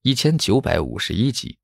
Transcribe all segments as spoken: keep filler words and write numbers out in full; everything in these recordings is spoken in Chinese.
一千九百五十一集。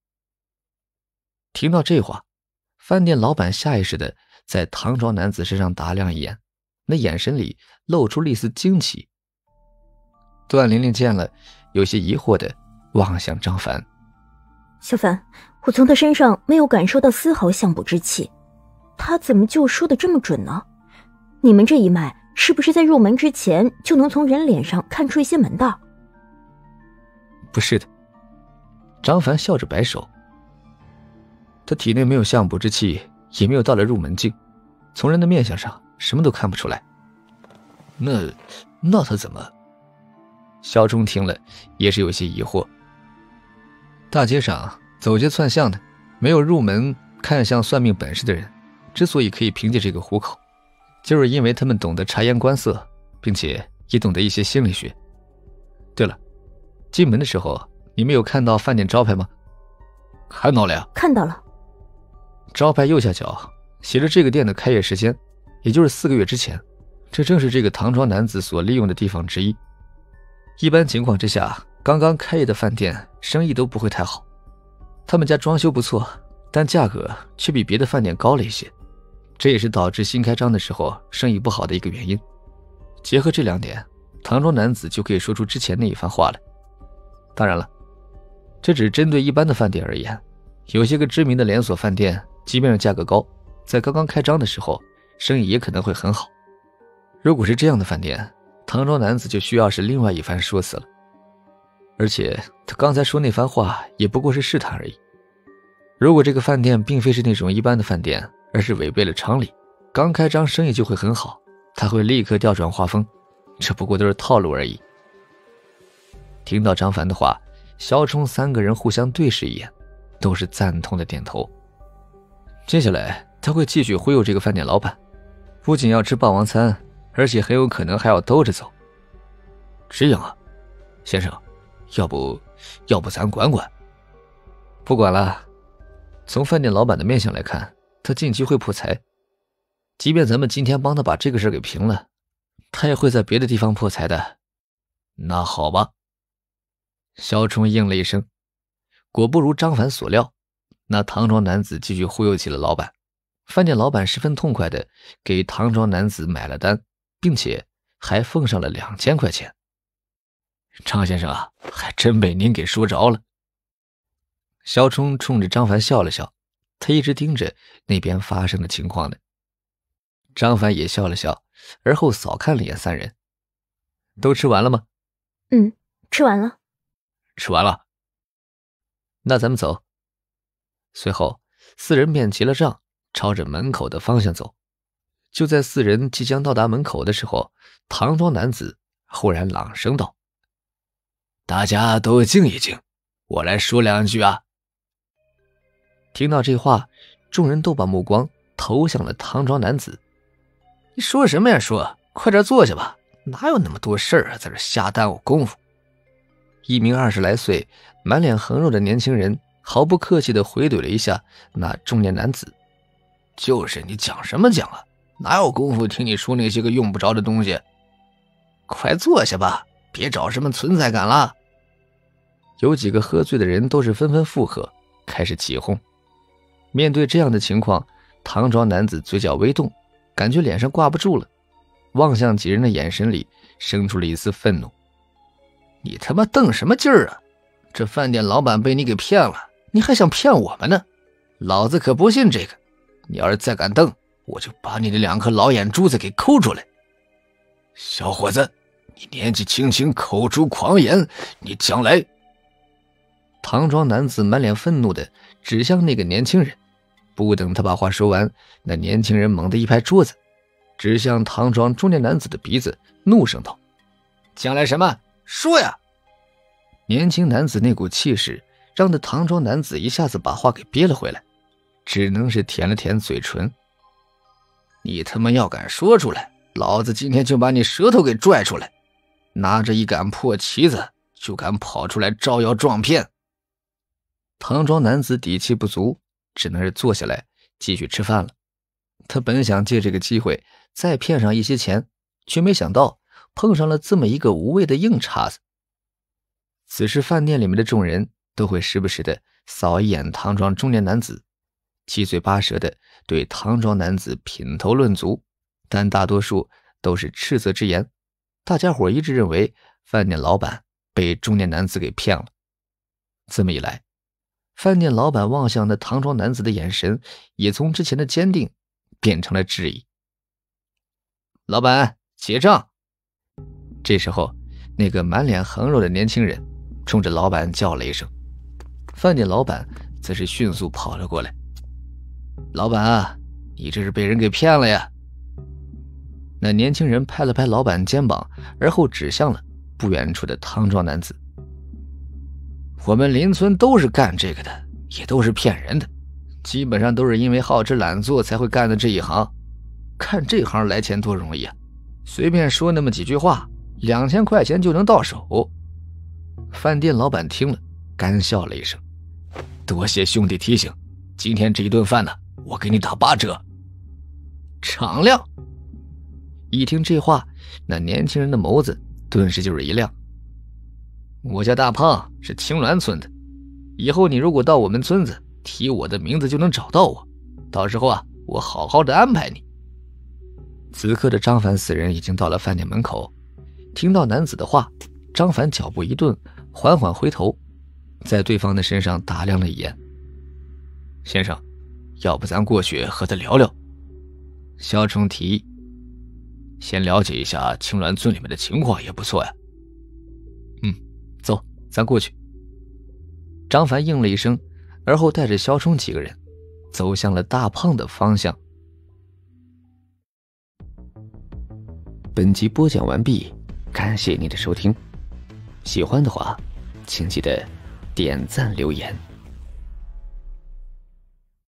听到这话，饭店老板下意识地在唐装男子身上打量一眼，那眼神里露出了一丝惊奇。段玲玲见了，有些疑惑地望向张凡。 小凡，我从他身上没有感受到丝毫相卜之气，他怎么就说的这么准呢？你们这一脉是不是在入门之前就能从人脸上看出一些门道？ 不是的，张凡笑着摆手。他体内没有相卜之气，也没有到了入门境，从人的面相上什么都看不出来。那那他怎么？萧冲听了也是有些疑惑。大街上走街串巷的，没有入门看相算命本事的人，之所以可以凭借这个糊口，就是因为他们懂得察言观色，并且也懂得一些心理学。对了，进门的时候你没有看到饭店招牌吗？看到了呀。 看到了。 招牌右下角写着这个店的开业时间，也就是四个月之前，这正是这个唐装男子所利用的地方之一。一般情况之下，刚刚开业的饭店生意都不会太好。他们家装修不错，但价格却比别的饭店高了一些，这也是导致新开张的时候生意不好的一个原因。结合这两点，唐装男子就可以说出之前那一番话了。当然了，这只针对一般的饭店而言，有些个知名的连锁饭店即便是价格高，在刚刚开张的时候生意也可能会很好。如果是这样的饭店，唐装男子就需要是另外一番说辞了。而且他刚才说那番话也不过是试探而已。如果这个饭店并非是那种一般的饭店，而是违背了常理，刚开张生意就会很好，他会立刻调转画风，这不过都是套路而已。听到张凡的话，萧冲三个人互相对视一眼，都是赞同的点头。接下来他会继续忽悠这个饭店老板，不仅要吃霸王餐，而且很有可能还要兜着走。这样啊，先生，要不要不咱管管？不管了，从饭店老板的面相来看，他近期会破财，即便咱们今天帮他把这个事给平了，他也会在别的地方破财的。那好吧。萧冲应了一声，果不如张凡所料，那唐装男子继续忽悠起了老板。饭店老板十分痛快地给唐装男子买了单，并且还奉上了两千块钱。张先生啊，还真被您给说着了。萧冲冲着张凡笑了笑，他一直盯着那边发生的情况呢。张凡也笑了笑，而后扫看了眼三人。都吃完了吗？ 嗯，吃完了。 吃完了。那咱们走。随后四人便结了账，朝着门口的方向走。就在四人即将到达门口的时候，唐装男子忽然朗声道：大家都静一静，我来说两句啊。听到这话，众人都把目光投向了唐装男子。你说什么呀说，快点坐下吧，哪有那么多事儿啊，在这瞎耽误功夫。一名二十来岁满脸横肉的年轻人毫不客气地回怼了一下那中年男子。就是你讲什么讲啊，哪有功夫听你说那些个用不着的东西。快坐下吧，别找什么存在感了。有几个喝醉的人都是纷纷附和，开始起哄。面对这样的情况，唐装男子嘴角微动，感觉脸上挂不住了，望向几人的眼神里生出了一丝愤怒。你他妈瞪什么劲儿啊，这饭店老板被你给骗了，你还想骗我们呢？老子可不信这个，你要是再敢瞪，我就把你的两颗老眼珠子给抠出来。小伙子，你年纪轻轻口出狂言，你将来……唐装男子满脸愤怒地指向那个年轻人，不等他把话说完，那年轻人猛地一拍桌子，指向唐装中年男子的鼻子，怒声道：将来什么？说呀！年轻男子那股气势让那唐装男子一下子把话给憋了回来，只能是舔了舔嘴唇。你他妈要敢说出来，老子今天就把你舌头给拽出来，拿着一杆破旗子就敢跑出来招摇撞骗。唐装男子底气不足，只能是坐下来继续吃饭了。他本想借这个机会再骗上一些钱，却没想到碰上了这么一个无谓的硬茬子。 此时饭店里面的众人都会时不时的扫一眼唐装中年男子，七嘴八舌的对唐装男子品头论足，但大多数都是斥责之言。大家伙一致认为饭店老板被中年男子给骗了。这么一来，饭店老板望向那唐装男子的眼神也从之前的坚定变成了质疑。老板，结账。这时候，那个满脸横肉的年轻人冲着老板叫了一声，饭店老板则是迅速跑了过来。老板啊，你这是被人给骗了呀。那年轻人拍了拍老板肩膀，而后指向了不远处的唐装男子。我们邻村都是干这个的，也都是骗人的，基本上都是因为好吃懒做才会干的这一行。看这行来钱多容易啊，随便说那么几句话，两千块钱就能到手。饭店老板听了干笑了一声，多谢兄弟提醒，今天这一顿饭呢，我给你打八折。敞亮。一听这话，那年轻人的眸子顿时就是一亮。我叫大胖，是青鸾村的，以后你如果到我们村子，提我的名字就能找到我，到时候啊，我好好的安排你。此刻的张凡四人已经到了饭店门口，听到男子的话，张凡脚步一顿，缓缓回头，在对方的身上打量了一眼。先生，要不咱过去和他聊聊？肖冲提议，先了解一下青鸾村里面的情况也不错呀。嗯，走，咱过去。张凡应了一声，而后带着肖冲几个人走向了大胖的方向。本集播讲完毕，感谢你的收听。喜欢的话，请记得点赞留言。